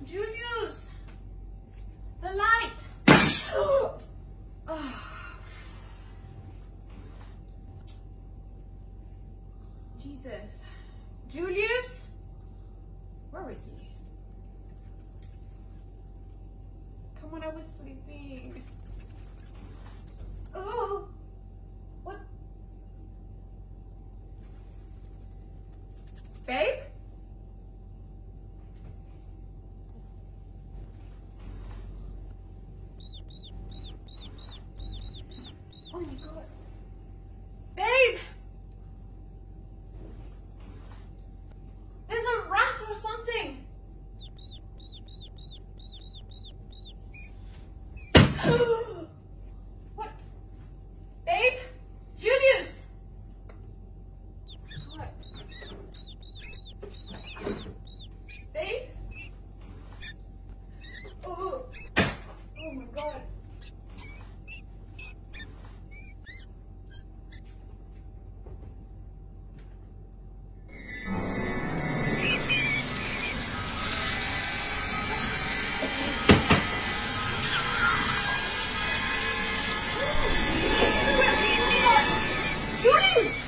Julius! The light! Jesus. Julius? Where is he? Come when I was sleeping. Oh! What? Babe? Oh my god. Babe! There's a rat or something! What? Babe? Julius! What? Babe? Oh my god. Julius!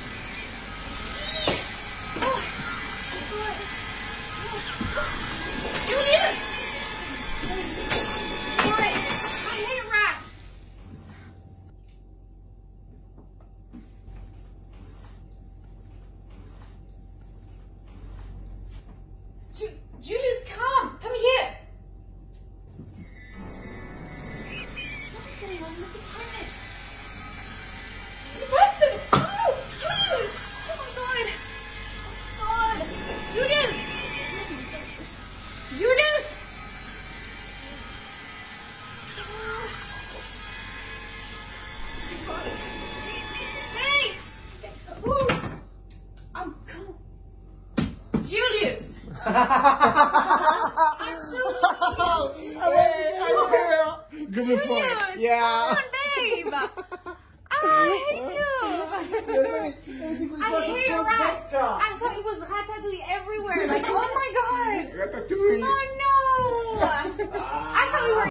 Julius! What? I hate rats! Julius, come! Come here! What's going on in this apartment? Preston! Oh! Julius! Oh my god! Oh god! Julius! Julius! Hey! I'm cold. Julius! I'm so Good report. Julius! Yeah. Come on, babe! I hate you! I hate rats! I thought it was ratatouille everywhere. Like, oh my god! Ratatouille. Oh no!